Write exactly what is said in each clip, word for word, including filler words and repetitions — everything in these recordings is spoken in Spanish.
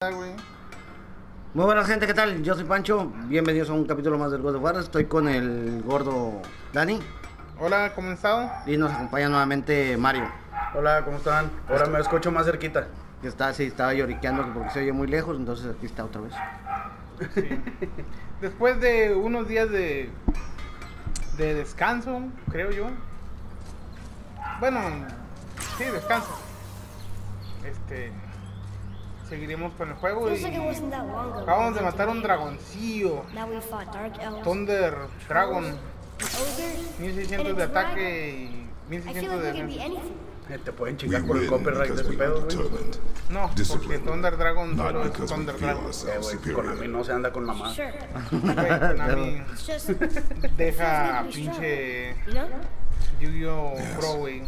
Muy buenas gente, ¿qué tal? Yo soy Pancho, bienvenidos a un capítulo más del God of War. Estoy con el gordo Dani. Hola, ¿cómo han estado? Y nos acompaña nuevamente Mario. Hola, ¿cómo están? Ahora me escucho más cerquita. Que está, sí, estaba lloriqueando porque se oye muy lejos, entonces aquí está otra vez. Sí. Después de unos días de, de descanso, creo yo. Bueno, sí, descanso. Este... Seguiremos con el juego y acabamos de matar un dragoncillo. Thunder Dragon. mil seiscientos de ataque y mil seiscientos de defensa. Te pueden chingar por el copyright de ese pedo, güey. No, porque Thunder Dragon solo es Thunder Dragon. Eh, güey, Konami no se anda con mamá. Güey, Konami deja pinche Yu-Gi-Oh! Pro, güey.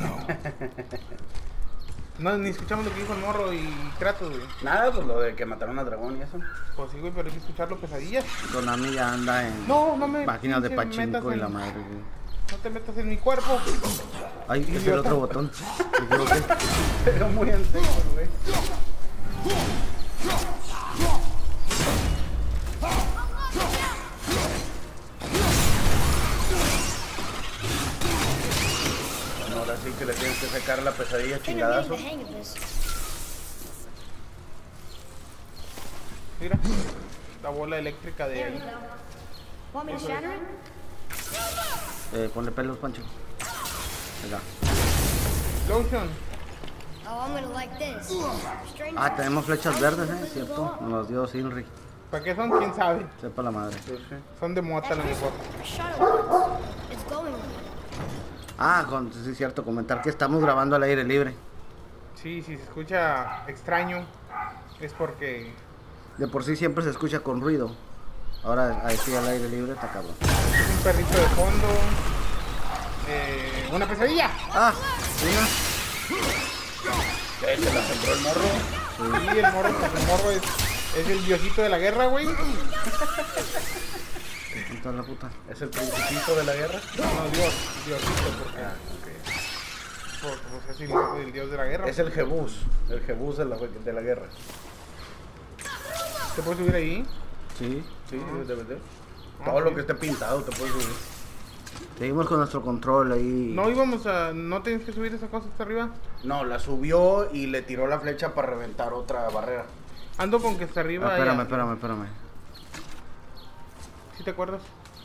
No, ni escuchamos lo que dijo el morro y Kratos, güey. Nada, pues lo de que mataron al dragón y eso. Pues sí, güey, pero hay que escucharlo pesadillas. Konami ya anda en No, no me páginas de pinche metas pachinko y en- la madre, güey. No te metas en mi cuerpo. Ay, es el Idiota. otro botón. Me equivoqué. Pero muy en serio, güey. Ahora sí que le tienes que sacar la pesadilla chingadazo. Mira, la bola eléctrica de ahí. Eh, ponle pelos, Pancho. Venga. Lotion. Ah, tenemos flechas verdes, ¿eh? ¿Cierto? Nos las dio Sinri. ¿Para qué son? ¿Quién sabe? Sepa la madre. Son de mota, a lo mejor. Ah, con, sí, es cierto, comentar que estamos grabando al aire libre. Sí, si se escucha extraño, es porque De por sí siempre se escucha con ruido. Ahora, ahí sí, al aire libre está cabrón. es un perrito de fondo. Eh, una pesadilla. Ah, mira. Eh, se la sembró el morro. Sí, el morro, pues el morro es, es el diosito de la guerra, güey. No, Está la puta. Es el principito de la guerra. Dios, diosito, porque, porque pues, es el, el dios de la guerra. Es el Jebus. El Jebus de la, de la guerra. ¿Te puedes subir ahí? Sí. Sí, de verdad. Ah, Todo lo sí. que esté pintado te puedes subir. Seguimos con nuestro control ahí. No íbamos a... ¿No tienes que subir esa cosa hasta arriba? No, la subió y le tiró la flecha para reventar otra barrera. Ando con que hasta arriba... Ah, espérame, ya- espérame, espérame. ¿Sí te acuerdas?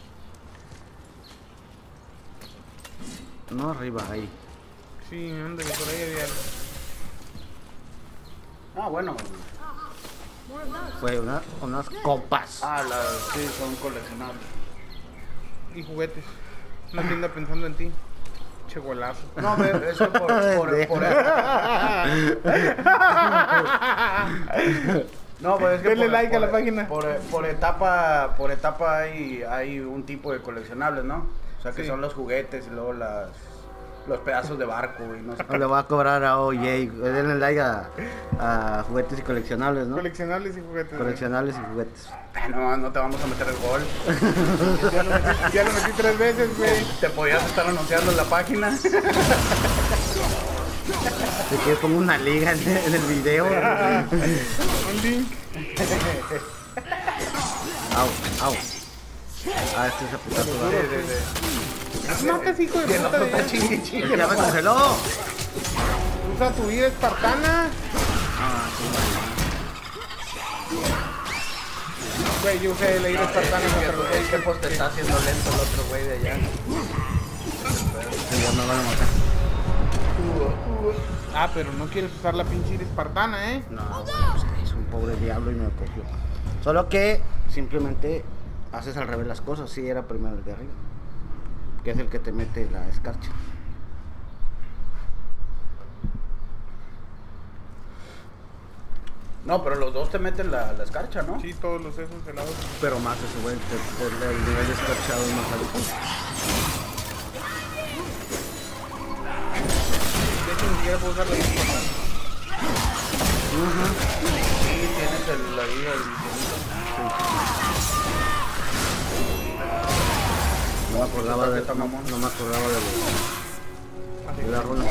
No arriba, ahí. Sí, ándale, por ahí había... Ah, bueno. Fue una, unas copas. Ah, las sí, son coleccionables. Y juguetes. Una tienda pensando en ti. Che golazo. No, ve, eso por, por, por, No, pues es que Denle por, like a por- la página. Por, por etapa, por etapa hay, hay un tipo de coleccionables, ¿no? O sea que Sí. son los juguetes y luego las los pedazos de barco y no sé qué. Le voy a cobrar a O J. Denle like a, a juguetes y coleccionables, ¿no? Coleccionables y juguetes. Coleccionables y juguetes. No, no te vamos a meter el gol. Ya lo metí, ya lo metí tres veces, güey. Te podías estar anunciando en la página. Si quieres pongo una liga en, en el video. Un link. Au, au. Ah, este es a putazo. Sí, ¿verdad? sí, sí. Matas, hijo de Y el puta. otro está de- chingue, chingue. ¡Ya me congeló! Usa tu vida espartana. Ah, sí, Güey, yo usé la ira espartana contra los Es que güeyes. pues te está haciendo lento el otro güey de allá. sí, ya me van a matar. Ah, pero no quieres usar la pinche ira espartana, ¿eh? No, bueno, pues, es un pobre diablo y me cogió. Solo que simplemente haces al revés las cosas. Sí, era primero el de arriba. Que es el que te mete la escarcha. No, pero los dos te meten la, la escarcha, ¿no? Sí, todos los esos helados. Pero más ese güey, te- te- el nivel de escarchado es más alto. De hecho, ni siquiera puedo usar la ira espartana. Sí, tienes el, la vida, el infinito. No me acordaba de, Está no, mamón. no me acordaba de, Así. de la rola.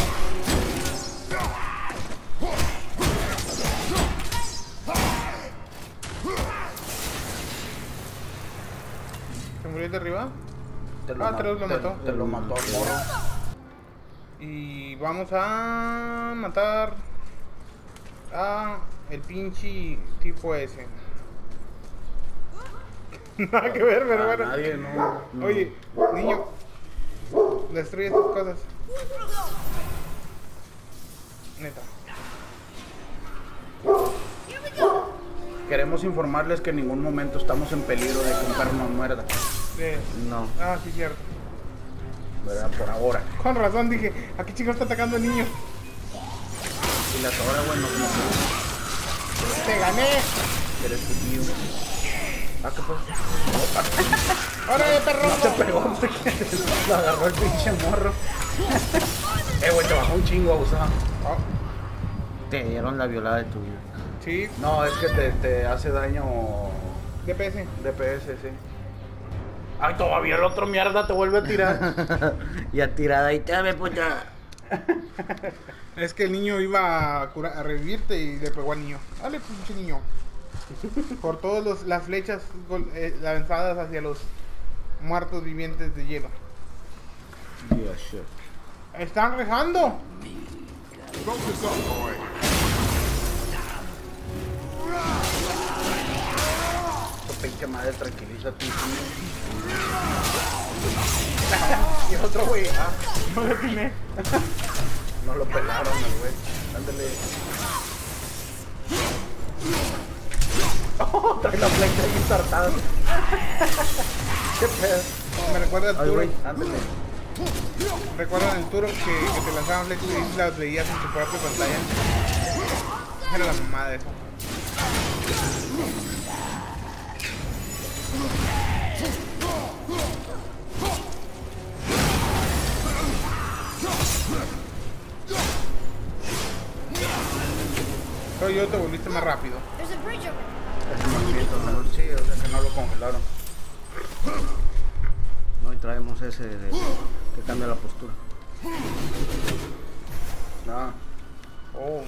murió el de arriba. Te Ah, ma- Treus lo te- mató. Te lo mató al morro. Y vamos a matar a el pinche tipo ese. Nada que ver, pero A bueno. nadie, no. Oye, niño, destruye tus cosas. Neta. Queremos informarles que en ningún momento estamos en peligro de que un perro nos muerda. Eh, No. Ah, sí, cierto. ¿Verdad? Por ahora. Con razón dije, ¿a qué chico está atacando el niño? Y la sobra, güey, no como ¡Te gané! eres tu tío. Ah, ¿qué pasó? ¡Órale, perro! No te pegó, te lo agarró el pinche morro. Eh, güey, te bajó un chingo abusado. Oh, Te dieron la violada de tu vida. sí, No, es que te, te hace daño D P S. D P S, sí. Ay, todavía el otro mierda te vuelve a tirar. Ya tirada y te dame puta. Es que el niño iba a, curar, a revivirte y le pegó al niño. Dale, pinche niño. Por todas las flechas gol- eh, lanzadas hacia los muertos vivientes de hielo. Yeah, sure. ¡Están rezando! Tu pinche madre, tranquilízate. Y el otro güey, ah, No lo tiene. no lo pelaron el güey. Ándale. Oh, trae la flecha ahí ensartada. Qué pedo. Me recuerda al Ay, Turo. güey, ándale. ¿Recuerdan el Turo que, que te lanzaban flechas y las veías en tu propia pantalla? Era la mamada de eso. Pero yo te volviste más rápido. There's a bridge over there. Es un movimiento, ¿no? Sí, o sea que no lo congelaron. No, y traemos ese de, que cambia la postura. No. Oh.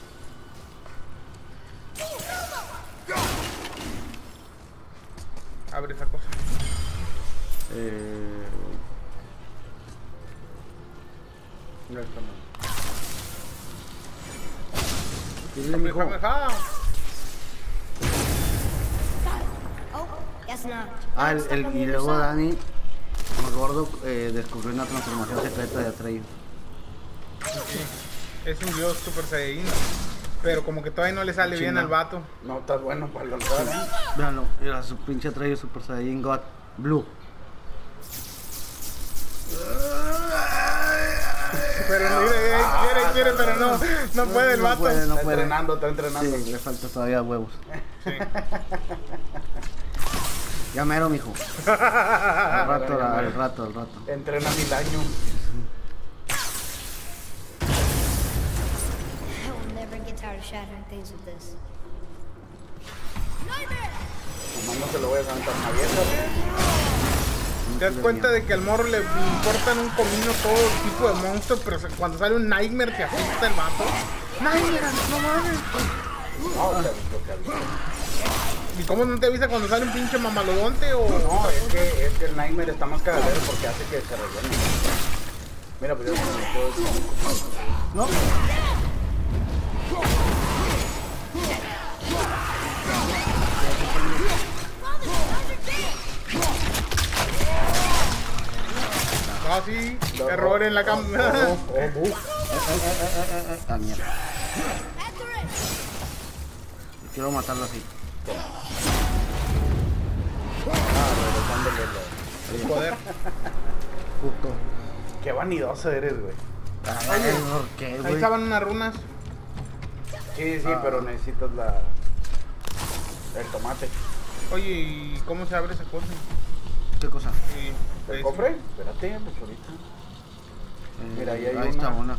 Abre esa cosa. Eh, No está mal. dile, mijo. Kamehameha. Oh, guess not. Ah, el, I'm stuck el, on the y other luego side. Dani, el gordo, eh, descubrió una transformación secreta de Atreyu. Es un dios super saiyajin. Pero como que todavía no le sale bien Chinga. al vato. No estás bueno para lanzar, ¿eh? Véanlo, era su pinche Atreyu Super Saiyan God Blue. Pero no, quiere, quiere, quiere, pero no, no puede el No vato. puede, no Está puede. entrenando, está entrenando. Sí, le falta todavía huevos. Sí. Ya mero, mijo. Al rato, al rato, al rato. Entrena mil años. I will never get tired of shattering things with this. Nomás no se lo voy a levantar una vieja. Te das cuenta de que al morro le importan un comino todo tipo de monstruos, pero se- cuando sale un Nightmare que asusta el vato. Nightmare, no mames. No, te aviso, te aviso. ¿Y cómo no te avisa cuando sale un pinche mamalodonte o...? No, es que, es que el Nightmare está más cagadero porque hace que se rellene. Mira, pues yo se me puedo... ¿No? Ah, sí, error en la cámara. Oh, oh, uh. Eh, eh, eh, eh, eh, eh. Ah, mierda. Quiero matarlo así. Ah, regresándole lo- Joder. Puto. Qué vanidoso eres, güey. Ay, ¿por qué, Ahí güey? estaban unas runas. Sí, sí, Ah. pero necesitas la... el tomate. Oye, ¿y cómo se abre esa cosa? ¿Qué cosa? Sí, ¿El es- cofre? Espérate, pues ahorita. Eh, Mira, ahí hay ahí está una. una.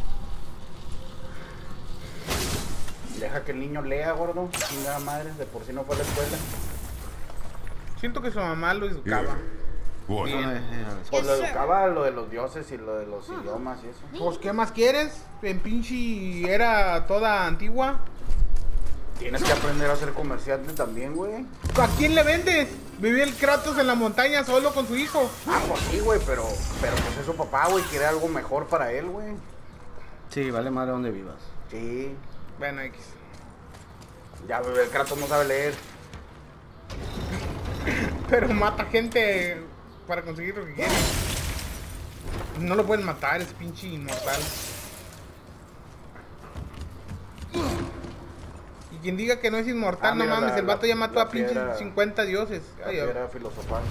Deja que el niño lea, gordo. Chingada madre, de por sí no fue a la escuela. Siento que su mamá lo educaba. Boy, Bien. No, eh, eh, Pues lo Yes, sir. educaba lo de los dioses y lo de los idiomas y eso. Pues, ¿qué más quieres? En pinche era toda antigua. tienes que aprender a ser comerciante también, güey. ¿A quién le vendes? Vive el Kratos en la montaña solo con su hijo. Ah, pues sí, güey, pero, pero pues es su papá, güey, quiere algo mejor para él, güey. Sí, vale madre donde vivas. Sí. Bueno, X. Ya, bebé, el Kratos no sabe leer. Pero mata gente para conseguir lo que quiere. No lo pueden matar, es pinche inmortal. Y quien diga que no es inmortal, Ah, no mira, mames, la- el vato la- ya mató la a pinches piedra- cincuenta dioses. La Ay, piedra filosofal.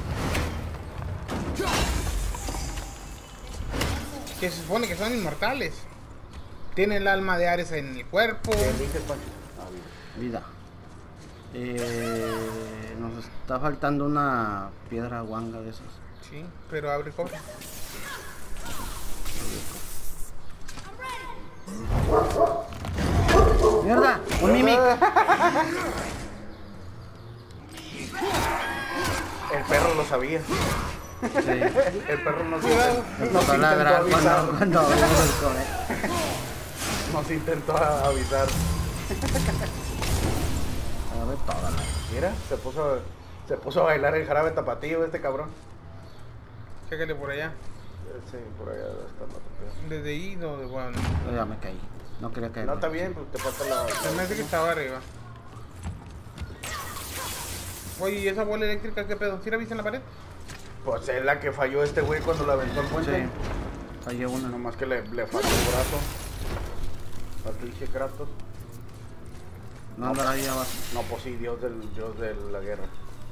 que se supone que son inmortales. Tienen el alma de Ares en el cuerpo. ¿Qué eliges, Pancho? Ah, bien. Vida. Eh, nos está faltando una piedra guanga de esas. Sí, pero abre cofre. ¡Mierda! ¡Un mimic! El perro lo sabía. Sí. El perro nos, Cuidado. intent- Nos nos va a intentó ladrar avisar. cuando, cuando abrimos el cobre. Nos intentó a- avisar. A ver toda la... Mira, se puso, se puso a bailar el jarabe tapatío este cabrón. Chécale por allá. Sí, por allá está la tapatío. Desde ahí, no, de bueno. Ya me caí. No quería caer. No, está bien, pues te falta la... Se me hace que estaba arriba. Oye, ¿y esa bola eléctrica qué pedo? ¿Sí la viste en la pared? Pues es la que falló este güey cuando la aventó al puente. Sí. Fallé una. Nomás que le, le falta el brazo. Al pinche Kratos. No andará ahí abajo. No, pues sí, Dios del Dios de la guerra.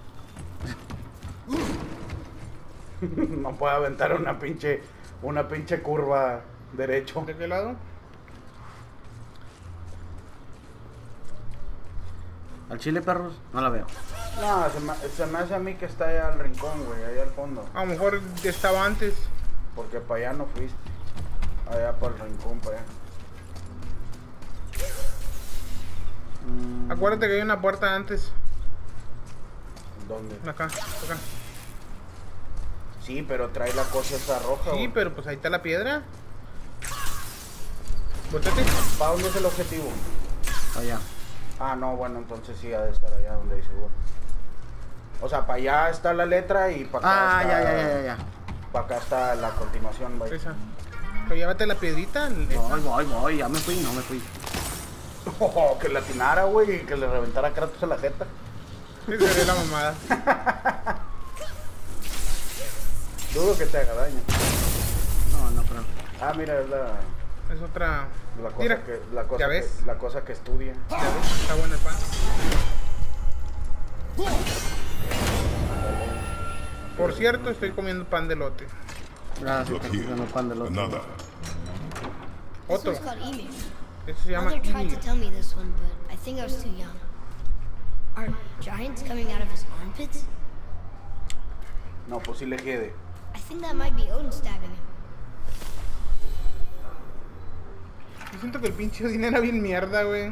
No puede aventar una pinche una pinche curva derecho. ¿De qué lado? ¿Al chile, perros? No la veo. No, se me, se me hace a mí que está allá al rincón, güey, allá al fondo. A lo mejor estaba antes. Porque para allá no fuiste. Allá para el rincón, para allá. Mm, Acuérdate que hay una puerta antes. ¿Dónde? Acá, acá. Sí, pero trae la cosa esa roja. Sí, güey. pero pues ahí está la piedra. Volteate. ¿Para dónde es el objetivo? allá. Ah, no, bueno, entonces sí ha de estar allá donde dice, güey. O sea, para allá está la letra y para acá Ah, está... ya, ya, ya, ya, ya. Para acá está la continuación, güey. Esa. Pero llévate la piedrita. Voy, voy, voy. Ya me fui, no me fui. Oh, que le atinara, güey, y que le reventara a Kratos en la jeta. Esa sería la mamada. Dudo que te haga daño. No, no, pero... Ah, mira, es la, Es otra. la cosa, Mira, que, la, cosa ¿ya ves? que, la cosa que estudia. Ya ves, está bueno el pan. Por cierto, estoy comiendo pan de lote. Gracias, Look te here. comiendo pan del otro. Another. This Otro. one's called Ymir. Este se llama Mother tried Ymir. to tell me this one, but I think I was too young. Are giants coming out of his armpits? No, pues sí le quede. I think that might be Odin stabbing him. Yo siento que el pinche Odín era bien mierda, güey.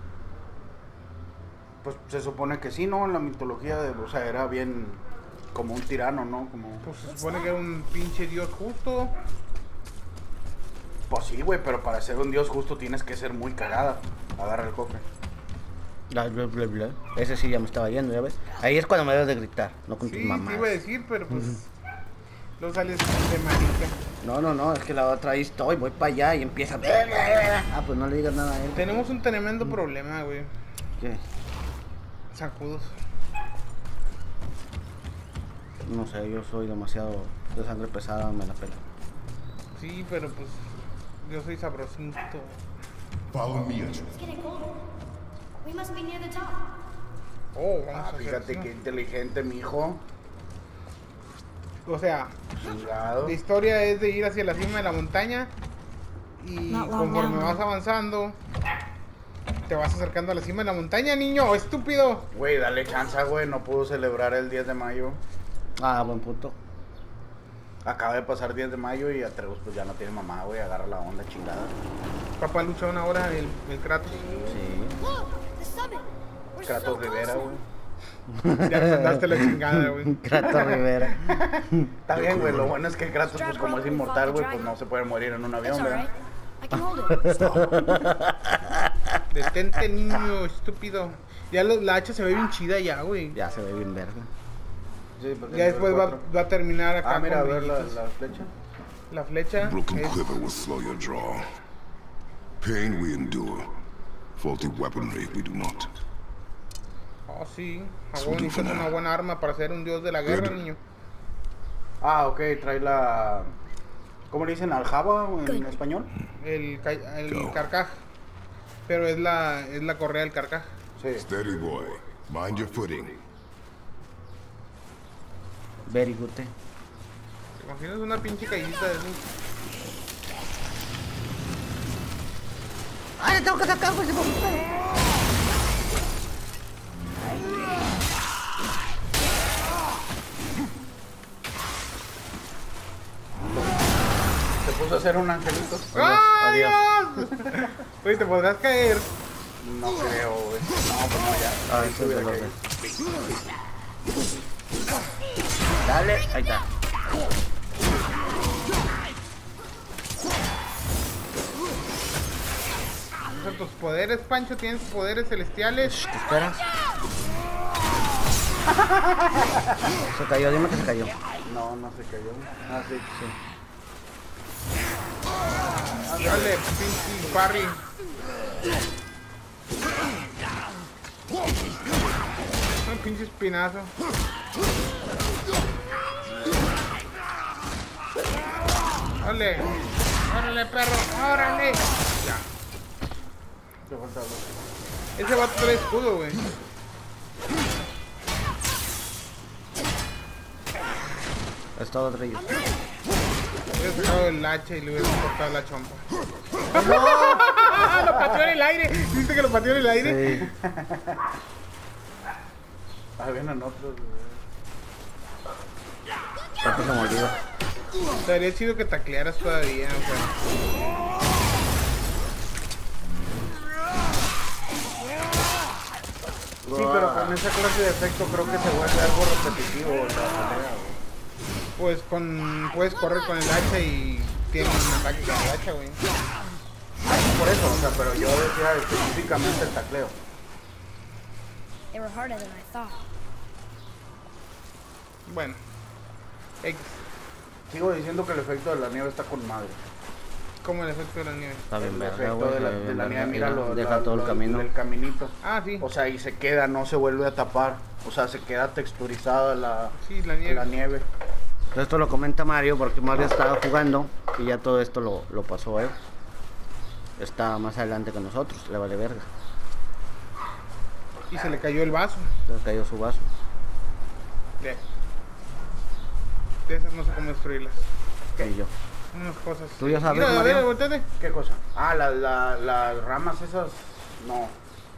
Pues se supone que sí, ¿no? En la mitología, de, o sea, era bien como un tirano, ¿no? Como... Pues se supone que era un pinche dios justo. Pues sí, güey, pero para ser un dios justo tienes que ser muy cagada. Agarra el cofre. Bla, bla, bla, bla. Ese sí ya me estaba yendo, ¿ya ves? Ahí es cuando me debes de gritar, no con Sí, tus te mamás. iba a decir, pero pues. Luego sales de marica. No, no, no, es que la otra ahí estoy, voy para allá y empieza... Ah, pues no le digas nada a él. Tenemos un tremendo problema, güey. ¿Qué? Zancudos. No sé, yo soy demasiado de sangre pesada, me la pela. Sí, pero pues. Yo soy sabrosito. Follow me, Edge. It's getting colder. We must be near the top. Oh, vamos Ah, a hacer fíjate eso. qué inteligente, mijo. O sea, Chingado. la historia es de ir hacia la cima de la montaña. Y Not long conforme now, vas no. avanzando, te vas acercando a la cima de la montaña, niño, estúpido. Güey, dale chance, güey. No pudo celebrar el diez de mayo. Ah, buen puto. Acaba de pasar diez de mayo y Atreus pues ya no tiene mamá, güey. Agarra la onda chingada. Papá lucha una hora el, el Kratos. Sí. Look, the summit. We're so Kratos close Rivera, now. güey. Ya nos andaste la chingada, güey. Kratos Rivera. Está bien, güey. Lo bueno es que Kratos, pues como es inmortal, güey, pues no se puede morir en un It's avión, alright. ¿verdad? I can hold it. Detente, niño, estúpido. Ya lo- la hacha se ve bien chida ya, güey. Ya se ve bien verga. Sí, porque Ya entró después el va, cuatro. va a terminar acá Ah, mira, a con ver la, brillitos. la flecha. La flecha Broken es... quiver will slow your draw. Pain we endure. Faulty weaponry we do not. Oh, sí. A Su huevo necesitas dufana. una buena arma para ser un dios de la guerra, Good. niño. Ah, ok, trae la... ¿Cómo le dicen? ¿Aljaba en español? El, ca- el Go. carcaj. Pero es la, es la correa del carcaj. Sí. Steady, boy. Mind your footing. Very good. eh. ¿Te imaginas una pinche caída de esos? ¡Ay, tengo que sacar, güey! Se puso a hacer un angelito. ¡Ay, Adiós. Dios! Oye, te podrás caer. No creo, güey. No, pues no, ya. Ah, Sí, ese es de tuviera los que- de- Dale, ahí está. O sea, tus poderes, Pancho, tienes poderes celestiales. ¿Te esperas? Se cayó, dime que se cayó. No, no se cayó. Ah, sí, sí. Dale, pinche Barry. Un pinche espinazo. Órale, órale, perro, órale. Ya. Le falta algo. Ese vato trae escudo, güey. Es todo de ellos. Hubiera sacado el hacha y le hubiera cortado la chompa. ¡No! Lo pateó en el aire. ¿Viste que lo pateó en el aire? Sí. Ah, vienen otros, güey. Tanto se me olvidó. Estaría chido que taclearas todavía, o sea. Sí, pero con esa clase de efecto creo que se vuelve algo repetitivo la pelea, güey. Pues con. Puedes correr con el hacha y tienes un ataque con el hacha, güey. Ah, sí, por eso, o sea, pero yo decía específicamente el tacleo. They were harder than I thought. Bueno. X. Sigo diciendo que el efecto de la nieve está con madre. Como el efecto de la nieve. Está bien El verga, efecto güey. de la, está de bien la verga. nieve, mira lo, Deja la- todo el lo- camino. el caminito. Ah, sí. O sea, y se queda, no se vuelve a tapar. O sea, se queda texturizada la, Sí, la nieve. la nieve. Esto lo comenta Mario porque Mario estaba jugando y ya todo esto lo, lo pasó a él. Está más adelante que nosotros, le vale verga. Y se le cayó el vaso. Le cayó su vaso. De, de esas no sé cómo destruirlas. Y yo. Unas cosas. Tú ya sabes, Mira, a Mario. ver, volteate. ¿Qué cosa? Ah, la, la, las ramas esas, no.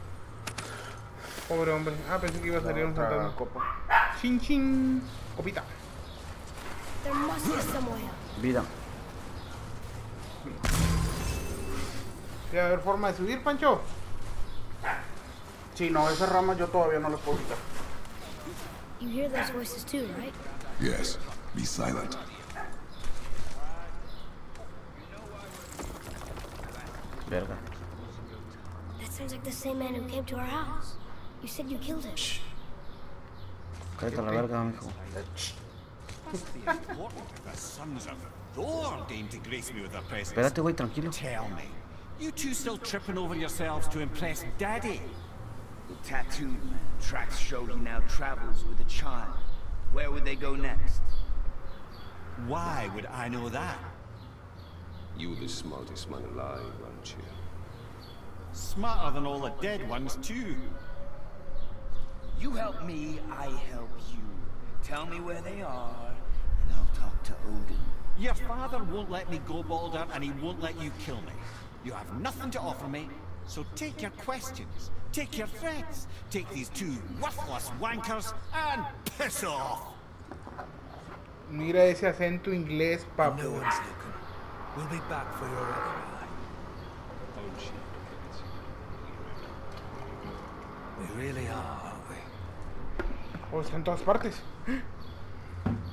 Pobre hombre. Ah, pensé que iba a salir un La otra fantasma. copa. Chin chin. Copita. There must be some way out. Vida. Debe haber forma de subir, Pancho. Sí, no, esas ramas yo todavía no las puedo quitar. You hear those voices too, right? Yes. Be silent. Verga. That sounds like the same man who came to our house. You said you killed him. Cállate a la verga, mijo. The sons of Thor deign to grace me with their presence. Espérate, güey, tranquilo. Tell me, you two still tripping over yourselves to impress Daddy? The tattooed man tracks show he now travels with a child. Where would they go next? Why would I know that? You the smartest man alive, aren't you? Smarter than all the dead ones, too. You help me, I help you. Tell me where they are, and I'll talk to Odin. Your father won't let me go, Balder, and he won't let you kill me. You have nothing to offer me, so take your questions, take your threats, take these two worthless wankers, and piss off! Mira ese acento inglés, papu. No one's looking. We'll be back for your reply. We really are, aren't we? Oh, está en todas partes.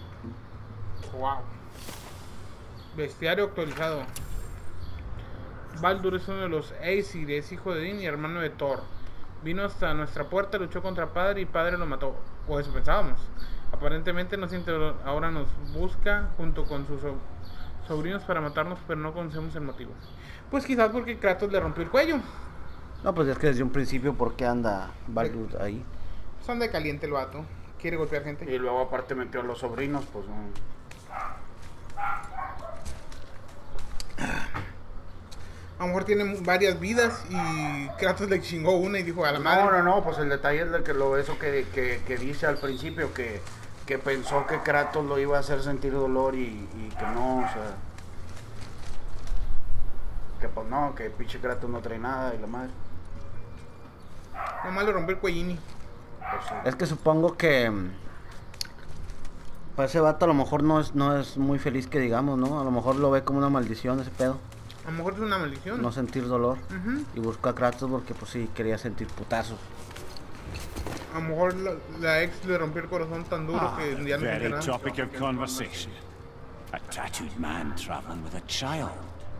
Wow. Bestiario actualizado. Baldur es uno de los Aesir, es hijo de Odín y hermano de Thor. Vino hasta nuestra puerta, luchó contra Padre y Padre lo mató. O eso pensábamos. Aparentemente no siente dolor. Ahora nos busca junto con sus so sobrinos para matarnos, pero no conocemos el motivo. Pues quizás porque Kratos le rompió el cuello. No, pues es que desde un principio, ¿por qué anda Baldur ahí? Son de caliente el vato. Quiere golpear gente. Y luego aparte metió a los sobrinos, pues no. A lo mejor tiene varias vidas y Kratos le chingó una y dijo a la madre. No, no, no, pues el detalle es de que lo eso que, que, que dice al principio, que, que pensó que Kratos lo iba a hacer sentir dolor y, y que no, o sea. Que pues no, que pinche Kratos no trae nada y la madre. Nomás le rompió el cuellini. Pues sí. Es que supongo que para ese vato a lo mejor no es, no es muy feliz que digamos, ¿no? A lo mejor lo ve como una maldición ese pedo. A lo mejor es una maldición. No sentir dolor. Uh-huh. Y buscó a Kratos porque pues sí, quería sentir putazos. A lo mejor la, la ex le rompió el corazón tan duro Ah, que the ya no very siente nada. topic of conversation. A tattooed man traveling with a child.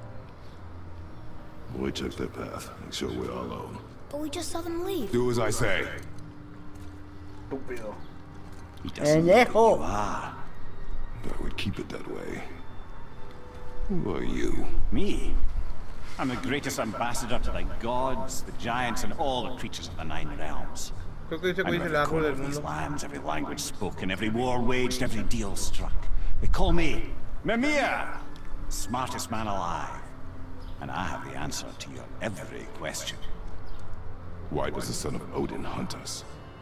Boy, check that path. Make sure we're all alone. But we just saw them leave. Do as I say. Estúpido. He doesn't know who Pendejo. you are. I would keep it that way. Who are you? Me? I'm the greatest ambassador to the gods, the giants, and all the creatures of the Nine Realms. Creo que ese I'm güey es el every árbol corner del of these mundo. lands, every language spoken, every war waged, every deal struck. They call me Mimir, smartest man alive. And I have the answer to your every question. Why does the son of Odin hunt us?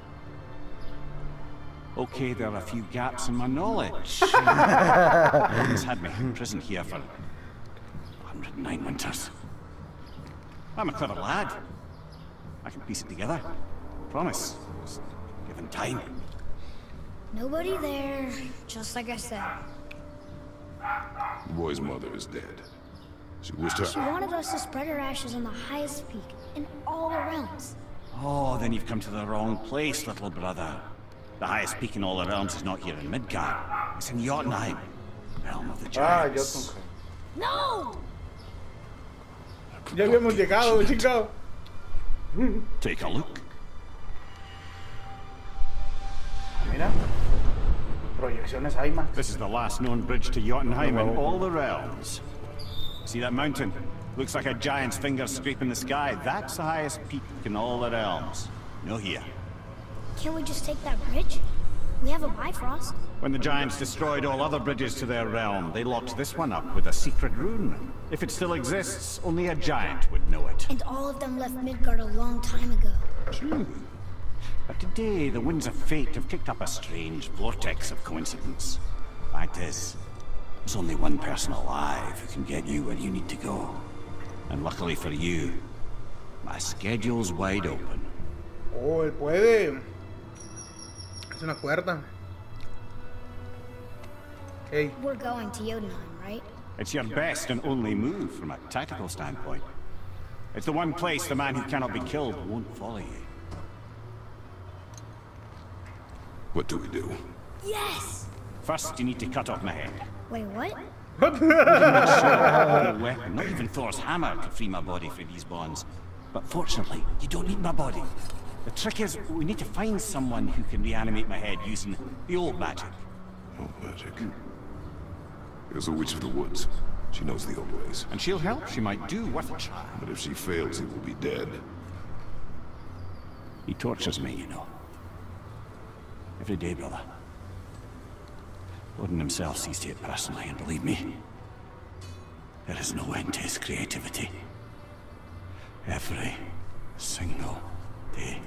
Okay, there are a few gaps in my knowledge. Odin's had me imprisoned here for one hundred nine winters. I'm a clever lad. I can piece it together. Promise. Just given time. Nobody there, just like I said. The boy's mother is dead. She wished She her. wanted us to spread her ashes on the highest peak in all the realms. Oh, then you've come to the wrong place, little brother. The highest peak in all the realms is not here in Midgard. It's in Jotunheim, realm of the Ah, giants. yo No! Ya habíamos llegado, chingado. Take a look. Mira. Proyecciones IMAX. This is the last known bridge to Jotunheim in all the realms. See that mountain? Looks like a giant's finger scraping the sky. That's the highest peak in all the realms. No here. Can't we just take that bridge? We have a Bifrost. When the giants destroyed all other bridges to their realm, they locked this one up with a secret rune. If it still exists, only a giant would know it. And all of them left Midgard a long time ago. True. But today, the winds of fate have kicked up a strange vortex of coincidence. Fact is, there's only one person alive who can get you where you need to go. And luckily for you, my schedule's wide open. Oh, él puede. Es una cuerda. Hey, We're going to Jotunheim, right? It's your best and only move from a tactical standpoint. It's the one place the man who cannot be killed won't follow you. What do we do? Yes! First, you need to cut off my head. Wait, what? No weapon, not even Thor's hammer, could free my body from these bonds. But fortunately, you don't need my body. The trick is, we need to find someone who can reanimate my head using the old magic. Oh, magic. There's a witch of the woods. She knows the old ways. And she'll help, she might do worth a try. But if she fails, he will be dead. He tortures me, you know. Every day, brother. Odin himself sees to it personally, and believe me, there is no end to his creativity. Every single day.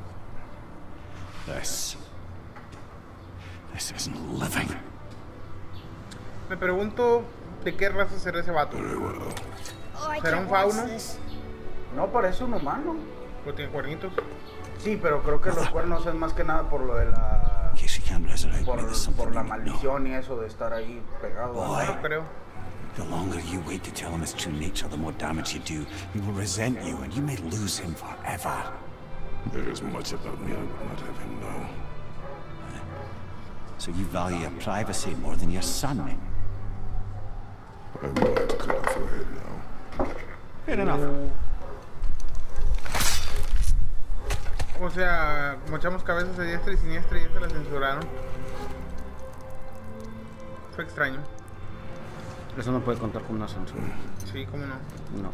This... This isn't living. me pregunto de qué raza será ese vato. Very well. Oh, I ¿Será can't un watch fauno? this. No parece un humano. ¿O tiene cuernitos? Sí, pero creo que los cuernos es más que nada por lo de la... In case he can't resurrect Por, me, there's something por la you need to know. maldición y eso de estar ahí pegado. Boy. No creo. The longer you wait to tell him his true nature, the more damage you do. He will resent you, and you may lose him forever. There is much about me I would not have him know. So you value your privacy more than your son? I will have to cut off her head now. Fair enough. O sea, mochamos cabezas de diestra y siniestra y esta la censuraron. Fue extraño. Eso no puede contar con una censura. Sí, cómo no. No.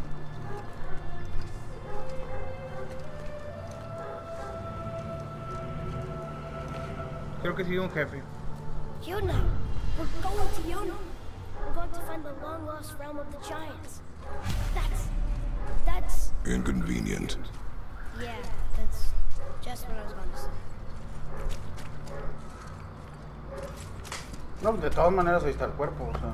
Creo que sigue un jefe. Yona! We're going to Yona! We're going to find the long-lost realm of the giants. That's... that's... Inconvenient. Yeah, that's just what I was going to say. No, de todas maneras ahí está el cuerpo, o sea.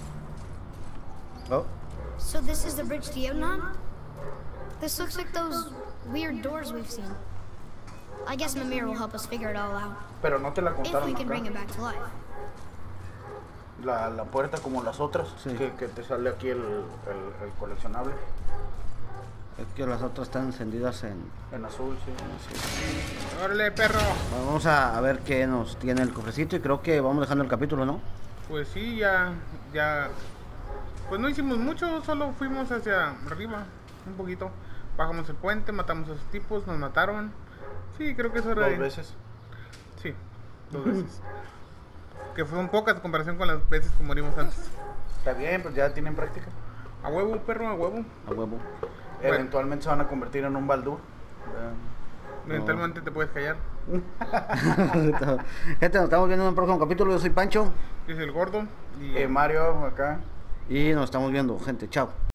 Oh. So this is the bridge to Yona? This looks like those weird doors we've seen. I guess Mimir will help us figure it all out. Pero no te la If contaron we can bring it acá. back to life. La, la puerta como las otras, Sí. que, que te sale aquí el, el, el coleccionable. Es que las otras están encendidas en... En azul, sí. ¡Órale, perro! Vamos a, a ver qué nos tiene el cofrecito y creo que vamos dejando el capítulo, ¿no? Pues sí, ya... ya... Pues no hicimos mucho, solo fuimos hacia arriba, un poquito. Bajamos el puente, matamos a esos tipos, nos mataron. Sí, creo que eso era... Dos de- veces. Sí, dos veces. Que fueron pocas en comparación con las veces que morimos antes. Está bien, pues ya tienen práctica. A huevo, perro, a huevo. A huevo. Eventualmente se van a convertir en un Baldur. Eventualmente te puedes callar. Gente, nos estamos viendo en un próximo capítulo. Yo soy Pancho. Yo soy el gordo. Y... Eh, Mario, acá. Y nos estamos viendo, gente. Chao.